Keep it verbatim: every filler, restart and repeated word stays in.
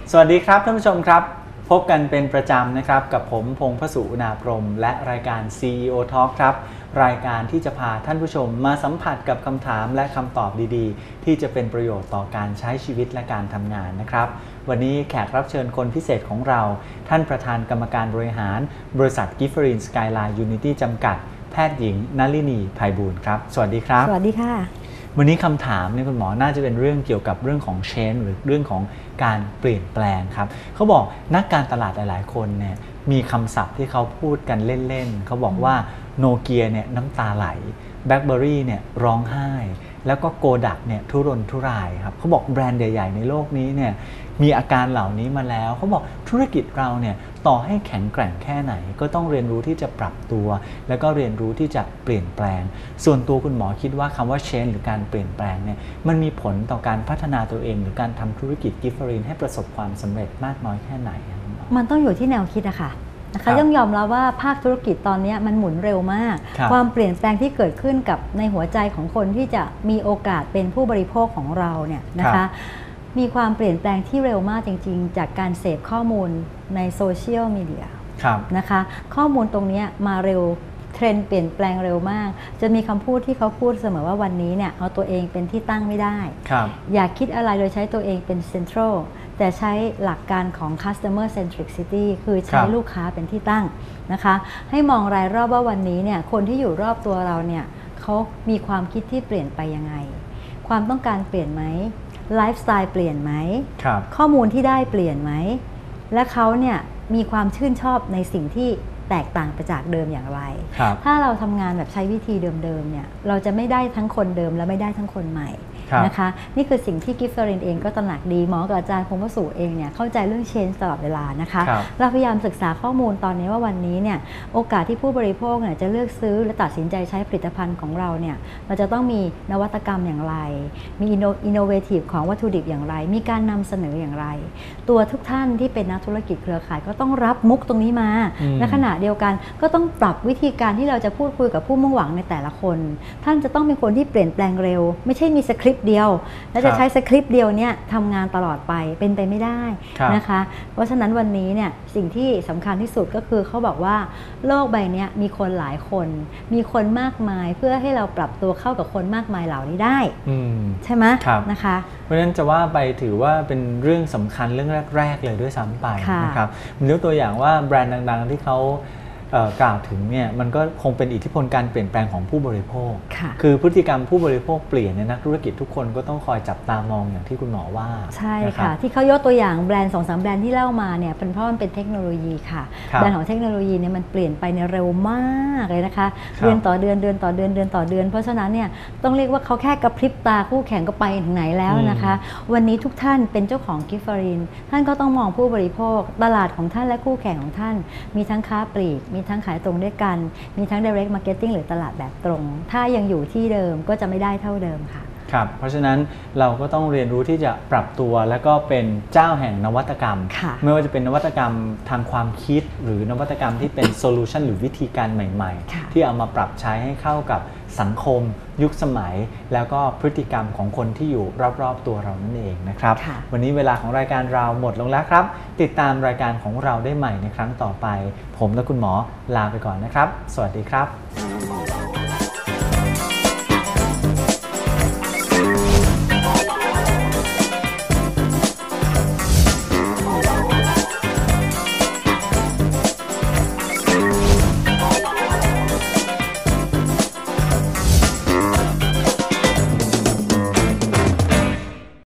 สวัสดีครับท่านผู้ชมครับพบกันเป็นประจำนะครับกับผมพงษ์พสุอุณาพรหมและรายการ ซี อี โอ Talk ครับรายการที่จะพาท่านผู้ชมมาสัมผัสกับคำถามและคำตอบดีๆที่จะเป็นประโยชน์ต่อการใช้ชีวิตและการทำงานนะครับวันนี้แขกรับเชิญคนพิเศษของเราท่านประธานกรรมการบริหารบริษัท Gifford Skyline Unity จำกัดแพทย์หญิงนลินีไพบูลย์ครับสวัสดีครับสวัสดีค่ะวันนี้คำถามเนี่ยคุณหมอน่าจะเป็นเรื่องเกี่ยวกับเรื่องของ change หรือเรื่องของการเปลี่ยนแปลงครับเขาบอกนักการตลาดหลายๆคนเนี่ยมีคำศัพท์ที่เขาพูดกันเล่นๆเขาบอกว่าโนเกียเนี่ยน้ำตาไหลแบล็คเบอร์รี่เนี่ยร้องไห้แล้วก็โกดักเนี่ยทุรนทุรายครับเขาบอกแบรนด์ใหญ่ๆในโลกนี้เนี่ยมีอาการเหล่านี้มาแล้วเขาบอกธุรกิจเราเนี่ยต่อให้แข็งแกร่งแค่ไหนก็ต้องเรียนรู้ที่จะปรับตัวแล้วก็เรียนรู้ที่จะเปลี่ยนแปลงส่วนตัวคุณหมอคิดว่าคำว่า change หรือการเปลี่ยนแปลงเนี่ยมันมีผลต่อการพัฒนาตัวเองหรือการทำธุรกิจ Gifford ให้ประสบความสำเร็จมากน้อยแค่ไหนมันต้องอยู่ที่แนวคิดอะค่ะนะคะต้องยอมรับว่าภาคธุรกิจตอนนี้มันหมุนเร็วมากความเปลี่ยนแปลงที่เกิดขึ้นกับในหัวใจของคนที่จะมีโอกาสเป็นผู้บริโภคของเราเนี่ยนะคะมีความเปลี่ยนแปลงที่เร็วมากจริงๆจากการเสพข้อมูลในโซเชียลมีเดียนะคะข้อมูลตรงนี้มาเร็วเทรนด์เปลี่ยนแปลงเร็วมากจะมีคำพูดที่เขาพูดเสมอว่าวันนี้เนี่ยเอาตัวเองเป็นที่ตั้งไม่ได้อย่าคิดอะไรโดยใช้ตัวเองเป็นเซ็นทรัลแต่ใช้หลักการของ customer centricity คือใช้ลูกค้าเป็นที่ตั้งนะคะให้มองรายรอบว่าวันนี้เนี่ยคนที่อยู่รอบตัวเราเนี่ยเขามีความคิดที่เปลี่ยนไปยังไงความต้องการเปลี่ยนไหมไลฟ์สไตล์เปลี่ยนไหมข้อมูลที่ได้เปลี่ยนไหมและเขาเนี่ยมีความชื่นชอบในสิ่งที่แตกต่างไปจากเดิมอย่างไรถ้าเราทำงานแบบใช้วิธีเดิมๆเนี่ยเราจะไม่ได้ทั้งคนเดิมและไม่ได้ทั้งคนใหม่นะคะนี่คือสิ่งที่ Gifford เองก็ตระหนักดีหมอกับอาจารย์พงษ์วสุเองเนี่ยเข้าใจเรื่อง change ตลอดเวลานะคะเราพยายามศึกษาข้อมูลตอนนี้ว่าวันนี้เนี่ยโอกาสที่ผู้บริโภคเนี่ยจะเลือกซื้อและตัดสินใจใช้ผลิตภัณฑ์ของเราเนี่ยเราจะต้องมีนวัตกรรมอย่างไรมี innovative ของวัตถุดิบอย่างไรมีการนำเสนออย่างไรตัวทุกท่านที่เป็นนักธุรกิจเครือข่ายก็ต้องรับมุกตรงนี้มาในขณะเดียวกันก็ต้องปรับวิธีการที่เราจะพูดคุยกับผู้มุ่งหวังในแต่ละคนท่านจะต้องเป็นคนที่เปลี่ยนแปลงเร็วไม่ใช่มีสคริปต์เดียวแล้วจะใช้สคริปต์เดียวเนี่ยทำงานตลอดไปเป็นไปไม่ได้นะคะเพราะฉะนั้นวันนี้เนี่ยสิ่งที่สำคัญที่สุดก็คือเขาบอกว่าโลกใบนี้มีคนหลายคนมีคนมากมายเพื่อให้เราปรับตัวเข้ากับคนมากมายเหล่านี้ได้ใช่ไหมนะคะเพราะฉะนั้นจะว่าไปถือว่าเป็นเรื่องสำคัญเรื่องแรกๆเลยด้วยซ้ำไปนะครับผมยกตัวอย่างว่าแบรนด์ดังๆที่เขากล่าวถึงเนี่ยมันก็คงเป็นอิทธิพลการเปลี่ยนแปลงของผู้บริโภคคือพฤติกรรมผู้บริโภคเปลี่ยนเนี่ยนักธุรกิจทุกคนก็ต้องคอยจับตามองอย่างที่คุณหมอว่าใช่ค่ะที่เขายกตัวอย่างแบรนด์ สองสาม แบรนด์ที่เล่ามาเนี่ยเป็นเพราะมันเป็นเทคโนโลยีค่ะแบรนด์ของเทคโนโลยีเนี่ยมันเปลี่ยนไปในเร็วมากเลยนะคะเดือนต่อเดือนเดือนต่อเดือนเดือนต่อเดือนเพราะฉะนั้นเนี่ยต้องเรียกว่าเขาแค่กระพริบตาคู่แข่งก็ไปถึงไหนแล้วนะคะวันนี้ทุกท่านเป็นเจ้าของ Gifford ท่านก็ต้องมองผู้บริโภคตลาดของท่านและคู่แข่งของท่านมีทั้งค้าปลีกมีทั้งขายตรงด้วยกันมีทั้ง direct marketing หรือตลาดแบบตรงถ้ายังอยู่ที่เดิมก็จะไม่ได้เท่าเดิมค่ะครับเพราะฉะนั้นเราก็ต้องเรียนรู้ที่จะปรับตัวแล้วก็เป็นเจ้าแห่งนวัตกรรมไม่ว่าจะเป็นนวัตกรรมทางความคิดหรือนวัตกรรมที่เป็นโซลูชันหรือวิธีการใหม่ๆที่เอามาปรับใช้ให้เข้ากับสังคมยุคสมัยแล้วก็พฤติกรรมของคนที่อยู่รอบๆตัวเรานั่นเองนะครับวันนี้เวลาของรายการเราหมดลงแล้วครับติดตามรายการของเราได้ใหม่ในครั้งต่อไปผมและคุณหมอลาไปก่อนนะครับสวัสดีครับ